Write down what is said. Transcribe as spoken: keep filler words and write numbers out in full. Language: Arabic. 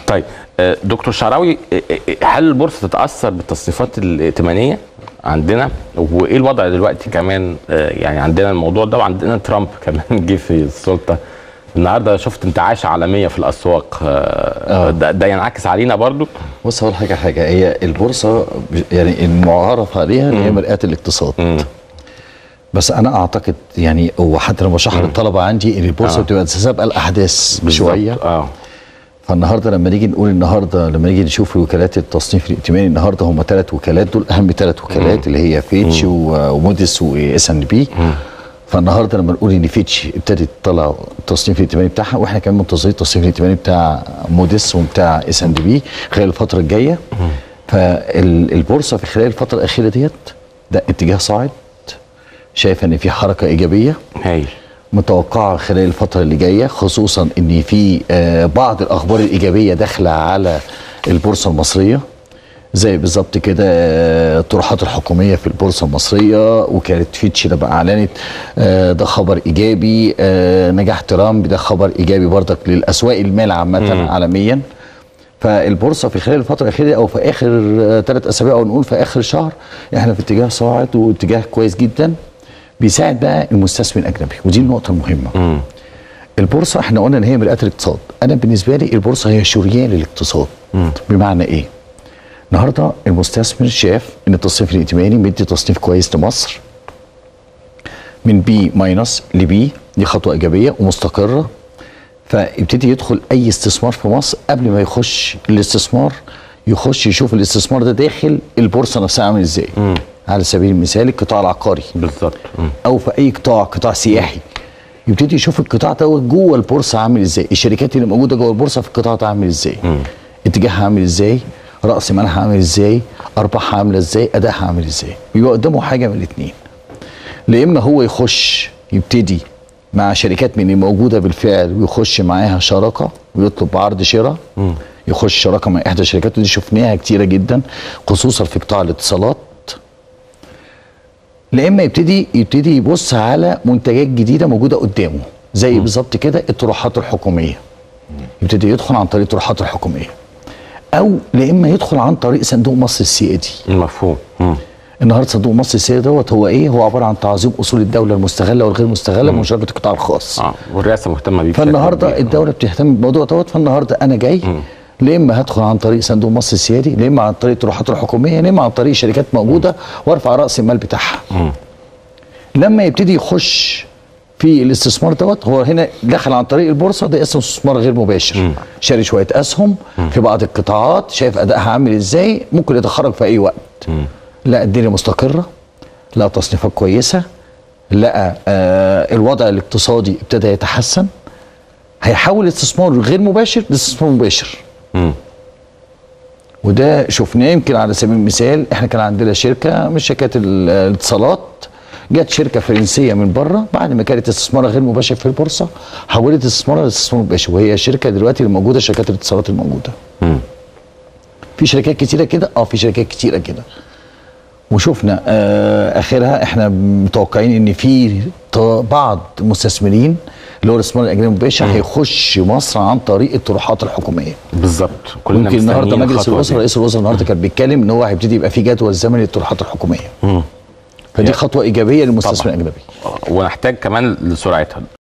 طيب دكتور شعراوي، هل البورصه تتاثر بالتصنيفات الائتمانيه عندنا؟ وايه الوضع دلوقتي كمان؟ يعني عندنا الموضوع ده وعندنا ترامب كمان جه في السلطه النهارده، شفت انتعاش عالميه في الاسواق. آه. ده, ده ينعكس علينا برضو؟ بص هقول حاجه حاجه هي البورصه يعني المعرف عليها ان هي مرآة الاقتصاد. مم. بس انا اعتقد يعني وحتى لما بشرح للطلبه عندي ان البورصه آه. بتبقى سابقه الاحداث بشويه. اه فالنهارده لما نيجي نقول النهارده لما نيجي نشوف وكالات التصنيف الائتماني النهارده هم ثلاث وكالات، دول اهم ثلاث وكالات مم. اللي هي فيتش وموديس واس ان بي. فالنهارده لما نقول ان فيتش ابتدت تطلع التصنيف الائتماني بتاعها، واحنا كمان منتظرين التصنيف الائتماني بتاع موديس وبتاع اس ان بي خلال الفتره الجايه. فالبورصه في خلال الفتره الاخيره ديت ده اتجاه صاعد، شايفه ان في حركه ايجابيه هايل متوقعه خلال الفتره اللي جايه، خصوصا ان في آه بعض الاخبار الايجابيه داخله على البورصه المصريه، زي بالظبط كده آه الطروحات الحكوميه في البورصه المصريه، وكاله فيتش لما اعلنت آه ده خبر ايجابي، آه نجاح ترامب ده خبر ايجابي برضك للاسواق المال عامه عالميا. فالبورصه في خلال الفتره الاخيره او في اخر ثلاث اسابيع او نقول في اخر شهر احنا في اتجاه صاعد واتجاه كويس جدا بيساعد بقى المستثمر الاجنبي، ودي النقطه المهمه. مم. البورصه احنا قلنا ان هي مرآة الاقتصاد، انا بالنسبه لي البورصه هي شريان للاقتصاد. مم. بمعنى ايه؟ النهارده المستثمر شاف ان التصنيف الائتماني مدي تصنيف كويس لمصر من بي ماينس لبي، دي خطوه ايجابيه ومستقره، فيبتدي يدخل اي استثمار في مصر قبل ما يخش الاستثمار يخش يشوف الاستثمار ده داخل البورصه نفسها عامل ازاي. مم. على سبيل المثال القطاع العقاري بالظبط، او في اي قطاع قطاع سياحي يبتدي يشوف القطاع ده جوه البورصه عامل ازاي، الشركات اللي موجوده جوه البورصه في القطاع ده عامل ازاي، مم. اتجاهها عامل ازاي، راس مالها عامل ازاي، ارباحها عامله ازاي، ادائها عامل ازاي. بيبقى قدامه حاجه من الاثنين، لا اما هو يخش يبتدي مع شركات من اللي موجوده بالفعل ويخش معاها شراكه ويطلب عرض شراء، يخش شراكه مع احدى الشركات، ودي شفناها كتيره جدا خصوصا في قطاع الاتصالات. لا اما يبتدي يبتدي يبص على منتجات جديده موجوده قدامه، زي بالظبط كده الطروحات الحكوميه، يبتدي يدخل عن طريق الطروحات الحكوميه، او لا اما يدخل عن طريق صندوق مصر السيادي. مفهوم. النهارده صندوق مصر السيادي دوت هو ايه؟ هو عباره عن تعظيم اصول الدوله المستغله والغير مستغله بمشاركه القطاع الخاص. اه والرئاسه مهتمه بيه. فالنهارده الدوله بتهتم بالموضوع دوت، فالنهارده انا جاي مم. لا اما هدخل عن طريق صندوق مصر السيادي، لا اما عن طريق الطروحات الحكوميه، لا اما عن طريق شركات موجوده مم. وارفع راس المال بتاعها. مم. لما يبتدي يخش في الاستثمار دوت، هو هنا دخل عن طريق البورصه، ده اسمه استثمار غير مباشر. مم. شاري شويه اسهم مم. في بعض القطاعات، شايف ادائها عامل ازاي، ممكن يتخرج في اي وقت. مم. لا الدنيا مستقره، لا تصنيفات كويسه، لا آه الوضع الاقتصادي ابتدى يتحسن، هيحول الاستثمار غير مباشر لاستثمار مباشر. مم. وده شفناه يمكن على سبيل المثال، احنا كان عندنا شركه من شركات الاتصالات، جت شركه فرنسيه من بره بعد ما كانت استثمارها غير مباشر في البورصه حولت استثمارها لاستثمار مباشر، وهي الشركه دلوقتي اللي موجوده شركات الاتصالات الموجوده. مم. في شركات كتيره كده، اه في شركات كتيره كده، وشفنا آه اخرها احنا متوقعين ان في بعض المستثمرين اللي هو الاستثمار الاجنبي المباشر هيخش مصر عن طريق الطروحات الحكوميه. بالظبط. كلنا ممكن النهارده مجلس الوزراء رئيس الوزراء النهارده كان بيتكلم ان هو هيبتدي يبقى في جدول زمني للطروحات الحكوميه. مم. فدي خطوه ايجابيه للمستثمر الاجنبي، ونحتاج كمان لسرعتها.